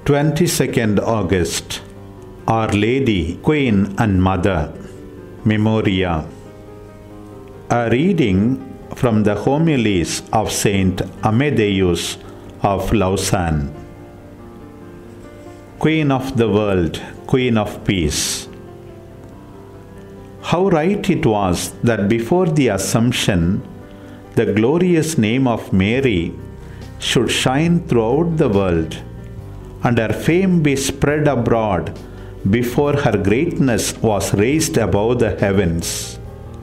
22nd August, Our Lady, Queen and Mother, Memoria. A reading from the homilies of Saint Amadeus of Lausanne. Queen of the world, Queen of peace. How right it was that before the Assumption, the glorious name of Mary should shine throughout the world, and her fame be spread abroad before her greatness was raised above the heavens.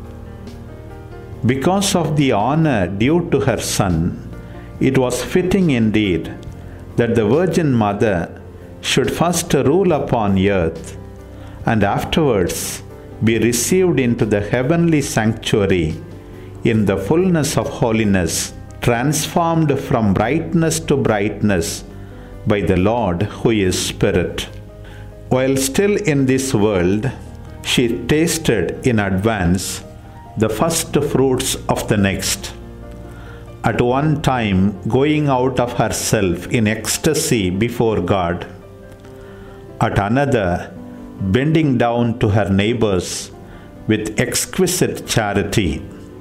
Because of the honor due to her Son, it was fitting indeed that the Virgin Mother should first rule upon earth, and afterwards be received into the heavenly sanctuary in the fullness of holiness, transformed from brightness to brightness by the Lord who is Spirit. While still in this world, she tasted in advance the first fruits of the next. At one time going out of herself in ecstasy before God, at another bending down to her neighbors with exquisite charity.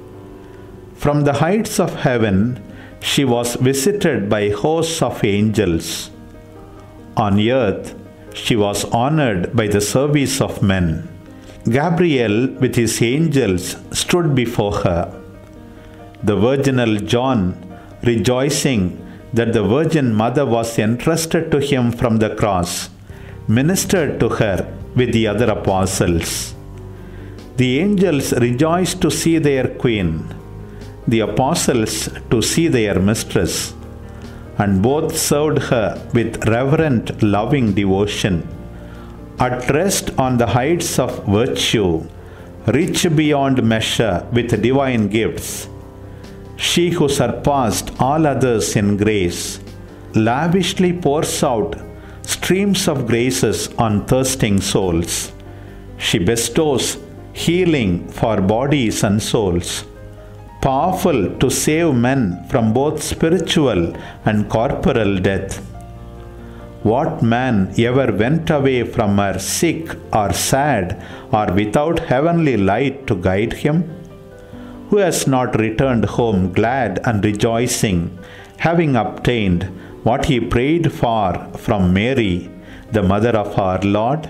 From the heights of heaven, she was visited by hosts of angels. On earth, she was honored by the service of men. Gabriel with his angels stood before her. The virginal John, rejoicing that the Virgin Mother was entrusted to him from the cross, ministered to her with the other apostles. The angels rejoiced to see their queen, the apostles to see their mistress, and both served her with reverent, loving devotion. At rest on the heights of virtue, rich beyond measure with divine gifts, she who surpassed all others in grace, lavishly pours out streams of graces on thirsting souls. She bestows healing for bodies and souls, powerful to save men from both spiritual and corporal death. What man ever went away from her sick or sad or without heavenly light to guide him? Who has not returned home glad and rejoicing, having obtained what he prayed for from Mary, the mother of our Lord?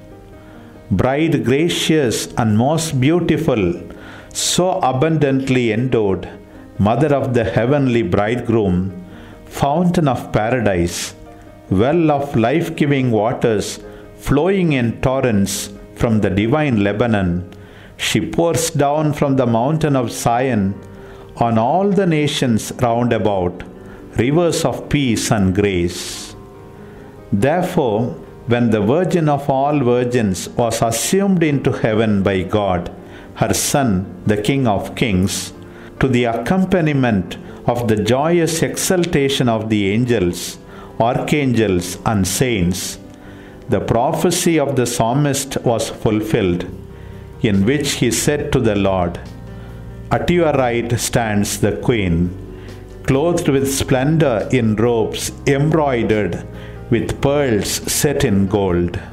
Bride gracious and most beautiful, so abundantly endowed, Mother of the heavenly bridegroom, fountain of paradise, well of life-giving waters flowing in torrents from the divine Lebanon, she pours down from the mountain of Zion on all the nations round about rivers of peace and grace. Therefore, when the Virgin of all virgins was assumed into heaven by God, her Son, the King of Kings, to the accompaniment of the joyous exultation of the angels, archangels, and saints, the prophecy of the psalmist was fulfilled, in which he said to the Lord, "At your right stands the Queen, clothed with splendor in robes embroidered with pearls set in gold."